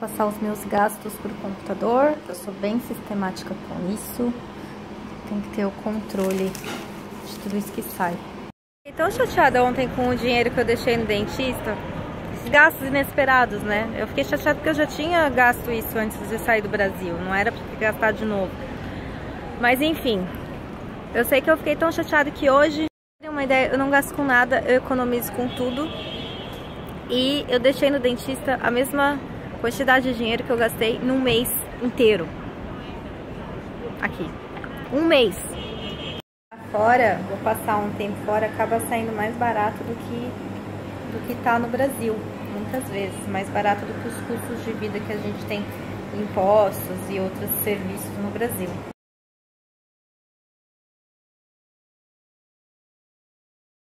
Passar os meus gastos pro computador. Eu sou bem sistemática com isso. Tem que ter o controle de tudo isso que sai. Fiquei tão chateada ontem com o dinheiro que eu deixei no dentista. Gastos inesperados, né? Eu fiquei chateada porque eu já tinha gasto isso antes de sair do Brasil. Não era pra gastar de novo. Mas enfim, eu sei que eu fiquei tão chateada que hoje, uma ideia, eu não gasto com nada, eu economizo com tudo. E eu deixei no dentista a mesma quantidade de dinheiro que eu gastei num mês inteiro. Aqui. Um mês. Fora, vou passar um tempo fora, acaba saindo mais barato do que tá no Brasil. Muitas vezes. Mais barato do que os custos de vida que a gente tem, impostos e outros serviços no Brasil.